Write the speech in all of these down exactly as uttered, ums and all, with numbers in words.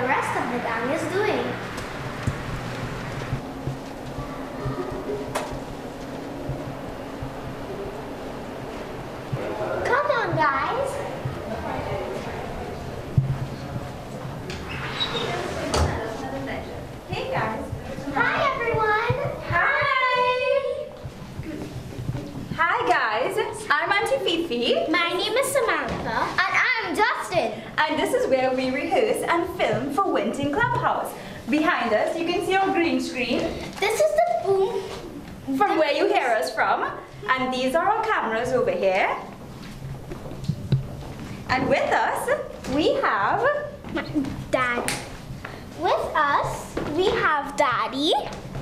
rest of the gang is doing. Come on, guys. Hey guys. Hi, everyone. Hi. Hi guys. I'm Auntie Fifi. My name is Samantha. And I'm Justin. And this is where we rehearse and film for Winton Clubhouse. Behind us, you can see our green screen. This is the boom. From where you hear us from. And these are our cameras over here. And with us, we have Dad. With us, we have Daddy.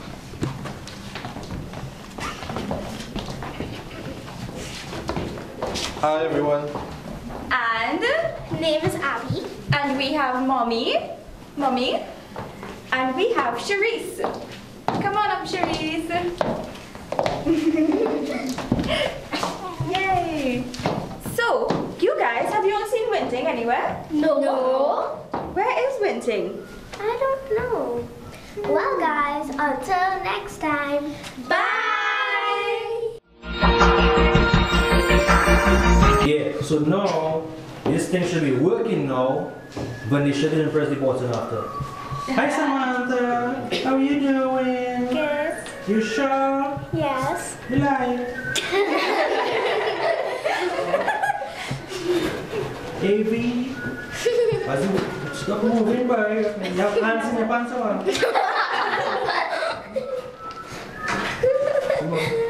Hi everyone. and Name is Abby. and we have Mommy, Mommy, and we have Charisse. Come on up, Charisse. Yay! So, you guys, have you all seen Winton anywhere? No. No. Where is Winton? I don't know. Well, guys, until next time. Bye! Yeah, so now this thing should be working now, but they shouldn't press the button after. Hi Samantha, how are you doing? Good. You sure? Yes. You like? A V, stop moving, boy. You have pants in your pants on. Come on.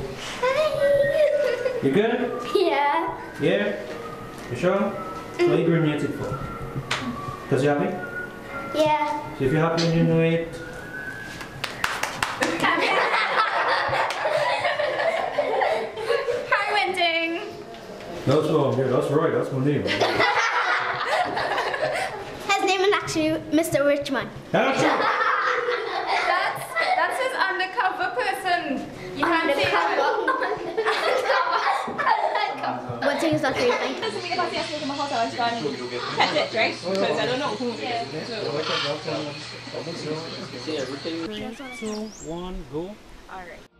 You good? Yeah. Yeah? You sure? What are you grinning at it for? Because you're happy? Yeah. So if you're happy and you know it, Hi, Winton. that's wrong, yeah, that's right, that's my name. His name is actually Mister Richmond. That's it. That's, that's his undercover person. You can't say that. One thing is not real thing. Doesn't mean if I see us walk in my house, I just go and catch it, right? Because I don't know who it is. Three, two, one, go. Alright.